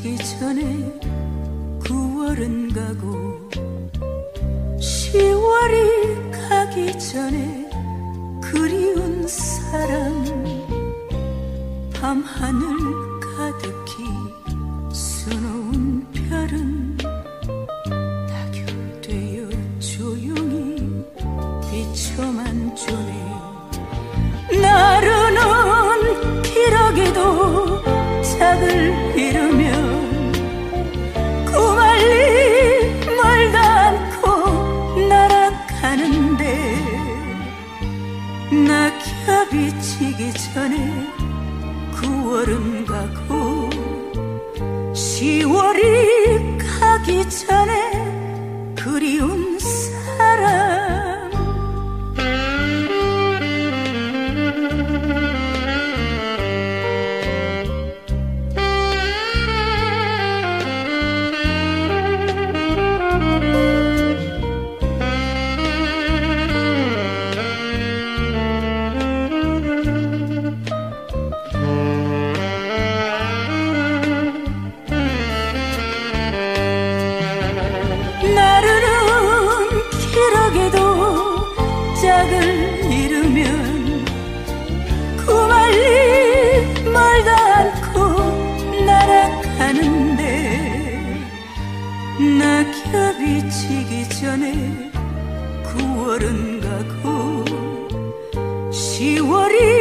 지기 전에 9월은 가고 10월이 가기 전에 그리운 사람 밤하늘 가득히 수놓은 별은 낙엽되어 조용히 비춰만 주네. 나르는 기러기도 짝을 이루면 구말리 멀다 않고 날아가는데 낙엽이 지기 전에 9월은 가고 10월이 가기 전에 그리운 사람 짝을 이루면 구말리 멀다 않고 날아가는데 낙엽이 지기 전에 9월은 가고 10월이